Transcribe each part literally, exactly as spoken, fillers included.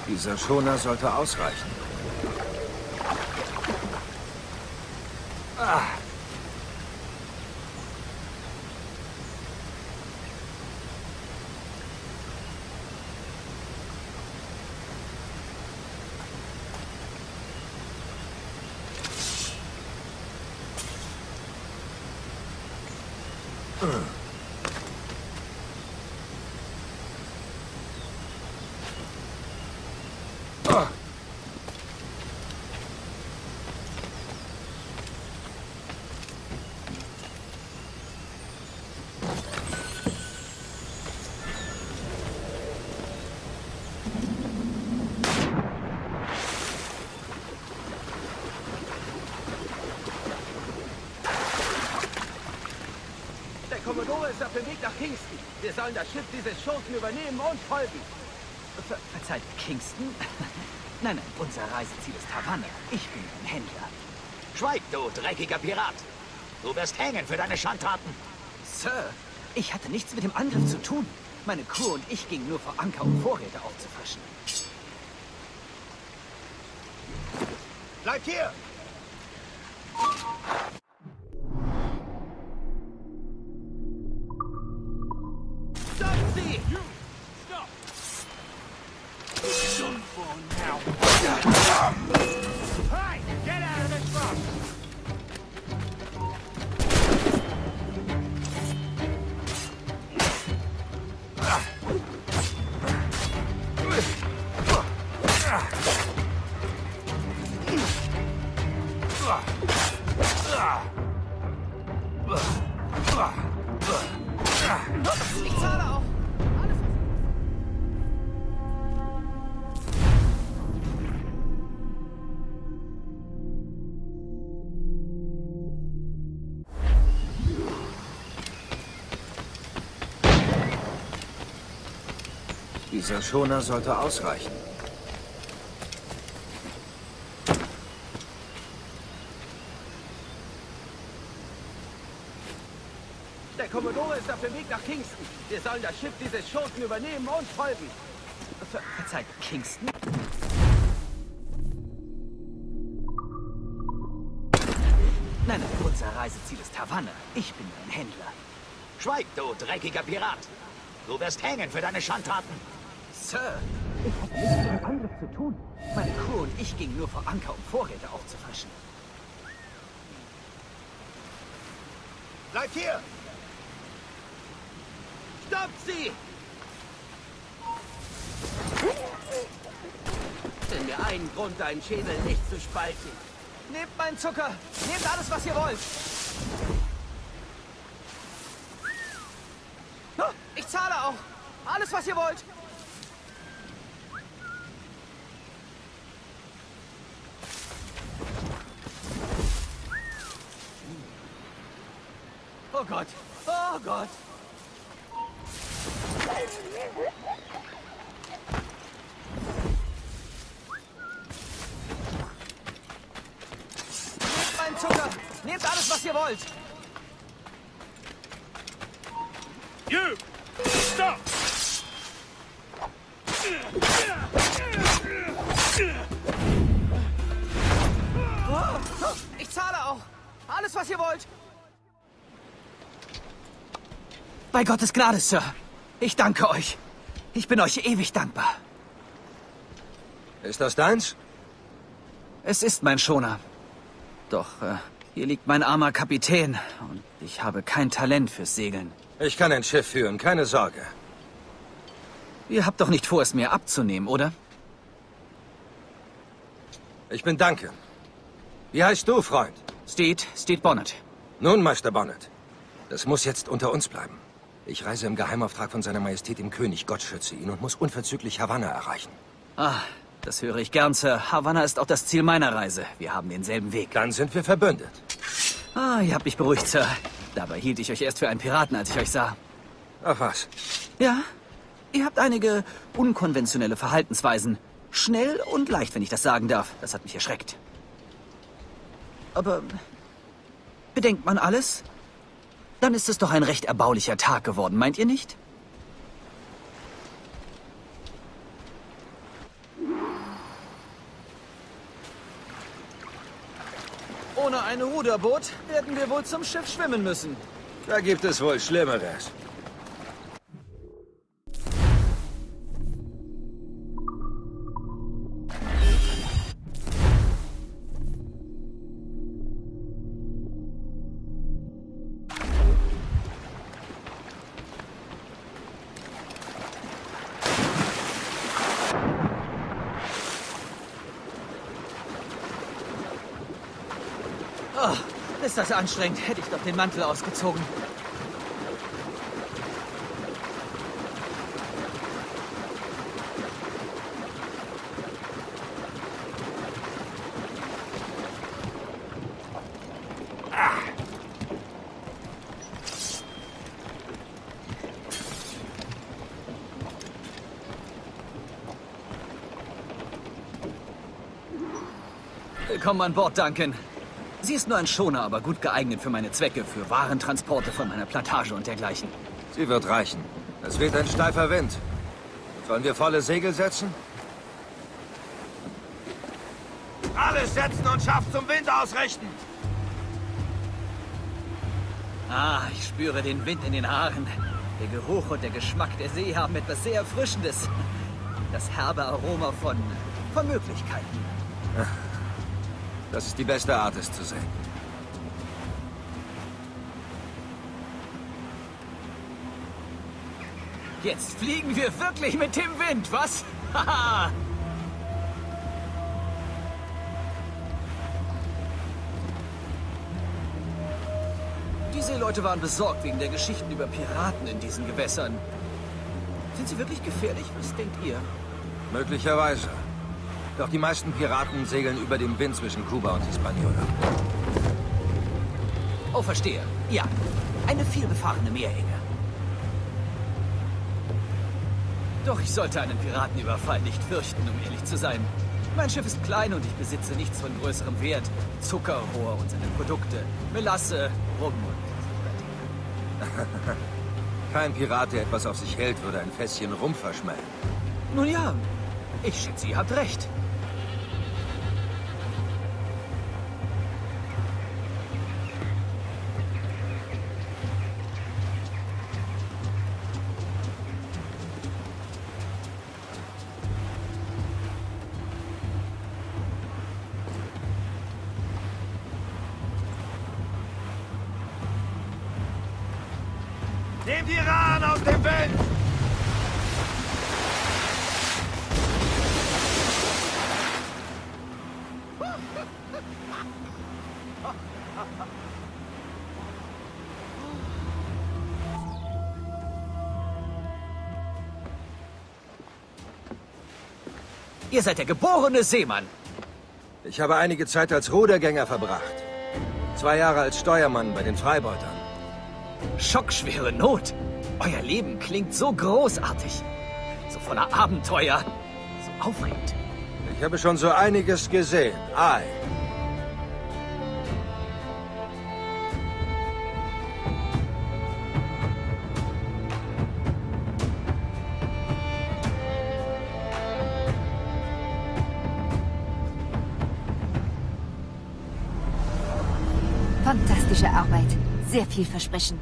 Dieser Schoner sollte ausreichen. Ah. Der Kommodore ist auf dem Weg nach Kingston. Wir sollen das Schiff dieses Schurken übernehmen und folgen. Ver verzeiht, Kingston? Nein, nein, unser Reiseziel ist Havanna. Ich bin ein Händler. Schweig, du dreckiger Pirat! Du wirst hängen für deine Schandtaten. Sir, ich hatte nichts mit dem Angriff zu tun. Meine Crew und ich gingen nur vor Anker, um Vorräte aufzufrischen. Bleibt hier! Stoppen Sie! Hey, get out of the truck! Ich zahle auch. Alles, was... Dieser Schoner sollte ausreichen. Der Kommodore ist auf dem Weg nach Kingston. Wir sollen das Schiff dieses Schurken übernehmen und folgen. Ver verzeiht, Kingston? Nein, nein, unser Reiseziel ist Havanna. Ich bin ein Händler. Schweig, du dreckiger Pirat! Du wirst hängen für deine Schandtaten. Sir, ich hatte nichts mit dem Angriff zu tun. Meine Crew und ich gingen nur vor Anker, um Vorräte aufzufrischen. Bleibt hier! Stoppt sie! Nenn mir einen Grund, deinen Schädel nicht zu spalten. Nehmt meinen Zucker! Nehmt alles, was ihr wollt! Oh, ich zahle auch! Alles, was ihr wollt! Oh Gott! Oh Gott! Nehmt meinen Zucker! Nehmt alles, was ihr wollt! You! Stop! Oh, oh, ich zahle auch! Alles, was ihr wollt! Bei Gottes Gnade, Sir. Ich danke euch. Ich bin euch ewig dankbar. Ist das deins? Es ist mein Schoner. Doch äh, hier liegt mein armer Kapitän und ich habe kein Talent fürs Segeln. Ich kann ein Schiff führen, keine Sorge. Ihr habt doch nicht vor, es mir abzunehmen, oder? Ich bin Duncan. Wie heißt du, Freund? Steed, Steed Bonnet. Nun, Meister Bonnet. Das muss jetzt unter uns bleiben. Ich reise im Geheimauftrag von seiner Majestät dem König. Gott schütze ihn und muss unverzüglich Havanna erreichen. Ah, das höre ich gern, Sir. Havanna ist auch das Ziel meiner Reise. Wir haben denselben Weg. Dann sind wir verbündet. Ah, ihr habt mich beruhigt, Sir. Dabei hielt ich euch erst für einen Piraten, als ich euch sah. Ach was. Ja, ihr habt einige unkonventionelle Verhaltensweisen. Schnell und leicht, wenn ich das sagen darf. Das hat mich erschreckt. Aber bedenkt man alles? Dann ist es doch ein recht erbaulicher Tag geworden, meint ihr nicht? ein Ruderboot, werden wir wohl zum Schiff schwimmen müssen. Da gibt es wohl Schlimmeres. Oh, ist das anstrengend. Hätte ich doch den Mantel ausgezogen. Willkommen an Bord, Duncan. Sie ist nur ein Schoner, aber gut geeignet für meine Zwecke, für Warentransporte von meiner Plantage und dergleichen. Sie wird reichen. Es weht ein steifer Wind. Sollen wir volle Segel setzen? Alles setzen und scharf zum Wind ausrichten! Ah, ich spüre den Wind in den Haaren. Der Geruch und der Geschmack der See haben etwas sehr Erfrischendes. Das herbe Aroma von, von Möglichkeiten. Das ist die beste Art, es zu sehen. Jetzt fliegen wir wirklich mit dem Wind, was? Haha! Die Seeleute waren besorgt wegen der Geschichten über Piraten in diesen Gewässern. Sind sie wirklich gefährlich? Was denkt ihr? Möglicherweise. Doch die meisten Piraten segeln über dem Wind zwischen Kuba und Hispaniola. Oh, verstehe. Ja, eine vielbefahrene Meerenge. Doch ich sollte einen Piratenüberfall nicht fürchten, um ehrlich zu sein. Mein Schiff ist klein und ich besitze nichts von größerem Wert. Zuckerrohr und seine Produkte, Melasse, Rum und so weiter. Kein Pirat, der etwas auf sich hält, würde ein Fässchen Rum verschmähen. Nun ja, ich schätze, ihr habt recht. Nehmt die Rahen aus dem Wind! Ihr seid der geborene Seemann. Ich habe einige Zeit als Rudergänger verbracht. Zwei Jahre als Steuermann bei den Freibeutern. Schockschwere Not. Euer Leben klingt so großartig. So voller Abenteuer. So aufregend. Ich habe schon so einiges gesehen. Ei. Fantastische Arbeit. Sehr vielversprechend.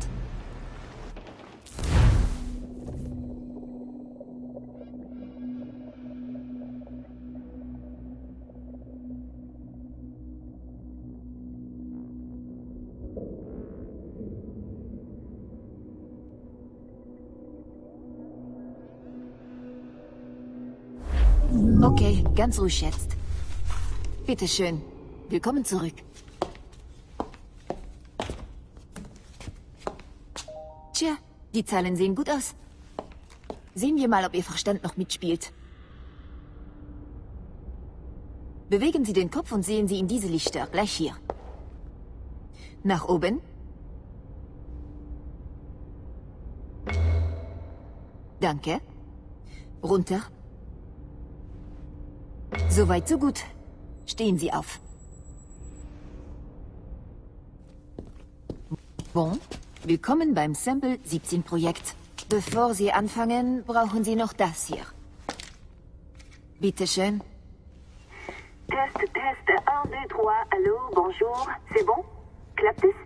Okay, ganz ruhig jetzt. Bitte schön. Willkommen zurück. Tja, die Zahlen sehen gut aus. Sehen wir mal, ob Ihr Verstand noch mitspielt. Bewegen Sie den Kopf und sehen Sie in diese Lichter, gleich hier. Nach oben. Danke. Runter. Soweit, so gut. Stehen Sie auf. Bon. Willkommen beim Sample siebzehn Projekt. Bevor Sie anfangen, brauchen Sie noch das hier. Bitte schön. Test, test, un, deux, trois, allô, bonjour, c'est bon? Klappt es?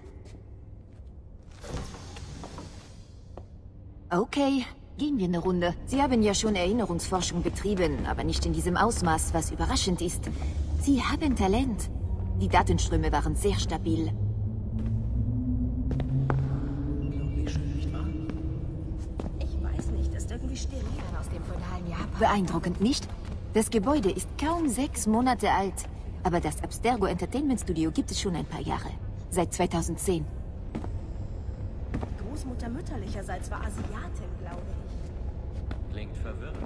Okay, gehen wir eine Runde. Sie haben ja schon Erinnerungsforschung betrieben, aber nicht in diesem Ausmaß, was überraschend ist. Sie haben Talent. Die Datenströme waren sehr stabil. Ich weiß nicht, ist irgendwie still aus dem feudalen Japan. Beeindruckend, nicht? Das Gebäude ist kaum sechs Monate alt. Aber das Abstergo Entertainment Studio gibt es schon ein paar Jahre. Seit zweitausendzehn. Großmutter mütterlicherseits war Asiatin, glaube ich. Klingt verwirrend.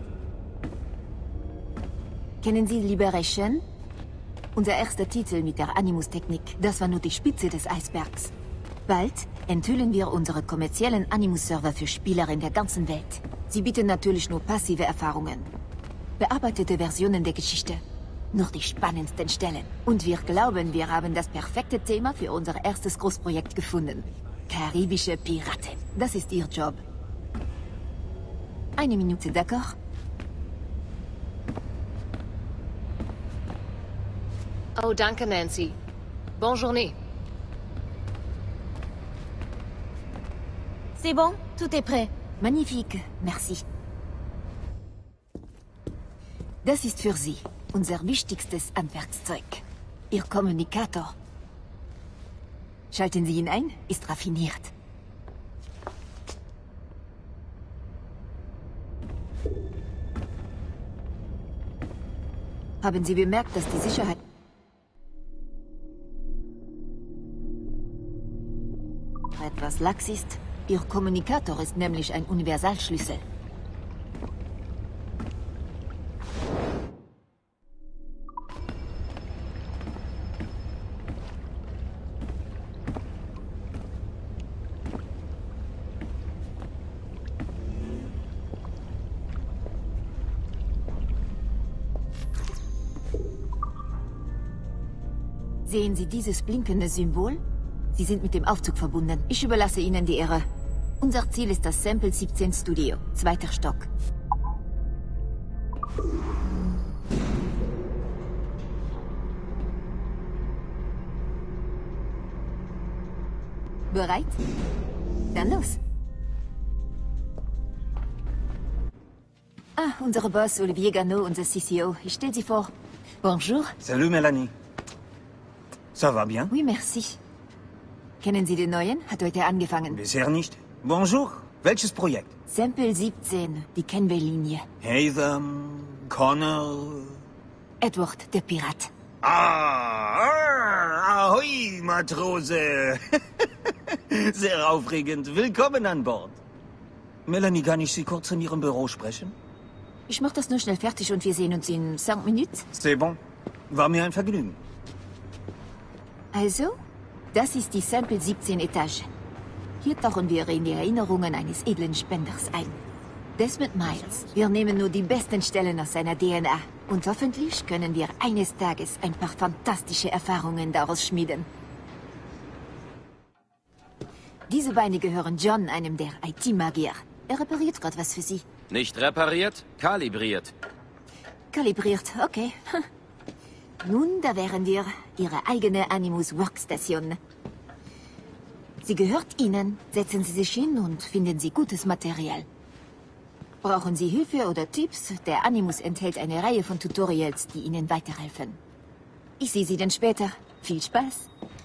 Kennen Sie Liberation? Unser erster Titel mit der Animus-Technik. Das war nur die Spitze des Eisbergs. Bald enthüllen wir unsere kommerziellen Animus-Server für Spieler in der ganzen Welt. Sie bieten natürlich nur passive Erfahrungen. Bearbeitete Versionen der Geschichte. Nur die spannendsten Stellen. Und wir glauben, wir haben das perfekte Thema für unser erstes Großprojekt gefunden. Karibische Piraten. Das ist Ihr Job. Eine Minute, d'accord? Oh, danke, Nancy. Bonne journée. C'est bon, tout est prêt. Magnifique, merci. Das ist für Sie unser wichtigstes Handwerkszeug. Ihr Kommunikator. Schalten Sie ihn ein, ist raffiniert. Haben Sie bemerkt, dass die Sicherheit... etwas lax ist? Ihr Kommunikator ist nämlich ein Universalschlüssel. Sehen Sie dieses blinkende Symbol? Sie sind mit dem Aufzug verbunden. Ich überlasse Ihnen die Ehre. Unser Ziel ist das Sample siebzehn Studio, zweiter Stock. Bereit? Dann los. Ah, unsere Boss Olivier Gano, unser C C O. Ich stelle Sie vor. Bonjour. Salut, Melanie. Ça va bien? Oui, merci. Kennen Sie den neuen? Hat heute angefangen. Bisher nicht. Bonjour. Welches Projekt? Sample siebzehn, die Kenway-Linie. Hatham, Connor... Edward, der Pirat. Ah, ah, ahoi, Matrose. Sehr aufregend. Willkommen an Bord. Melanie, kann ich Sie kurz in Ihrem Büro sprechen? Ich mach das nur schnell fertig und wir sehen uns in cinq minutes. C'est bon. War mir ein Vergnügen. Also, das ist die Sample siebzehn Etage. Hier tauchen wir in die Erinnerungen eines edlen Spenders ein. Desmond Miles. Wir nehmen nur die besten Stellen aus seiner D N A. Und hoffentlich können wir eines Tages ein paar fantastische Erfahrungen daraus schmieden. Diese Beine gehören John, einem der I T-Magier. Er repariert gerade was für Sie. Nicht repariert, kalibriert. Kalibriert, okay. Nun, da wären wir. Ihre eigene Animus Workstation. Sie gehört Ihnen. Setzen Sie sich hin und finden Sie gutes Material. Brauchen Sie Hilfe oder Tipps? Der Animus enthält eine Reihe von Tutorials, die Ihnen weiterhelfen. Ich sehe Sie dann später. Viel Spaß!